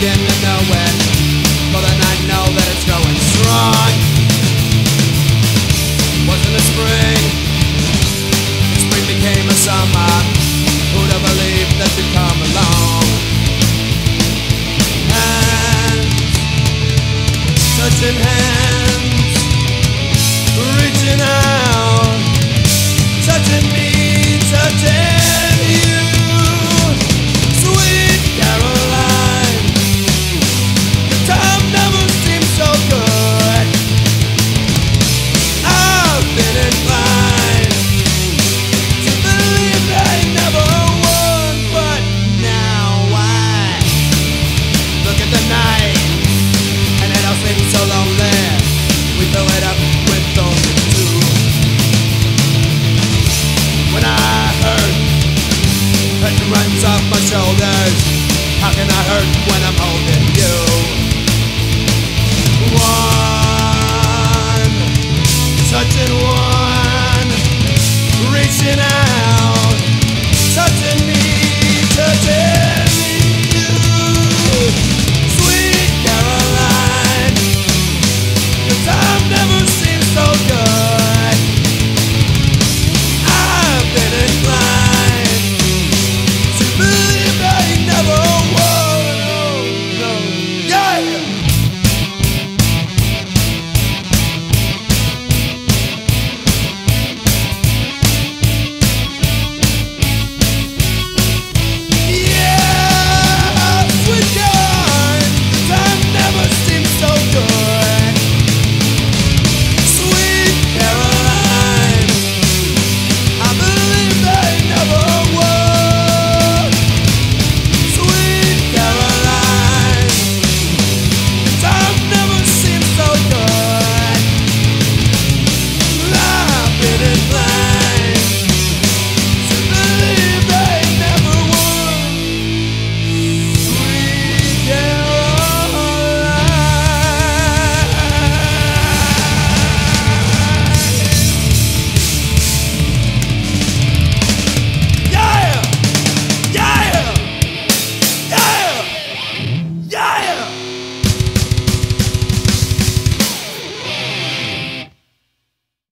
begin to know it, more than I know that it's going strong. Wasn't a spring, the spring became a summer. Who'd have believed that you'd come along? Hands, touching hands, reaching out, touching me, touching you. Sweet Caroline, the time never seemed so good. I've been inclined to believe they never would, but now I look at the night and it all seems so lonely. We fill it up with only two. When I hurt, it runs off my shoulders. How can I hurt when I'm holding you?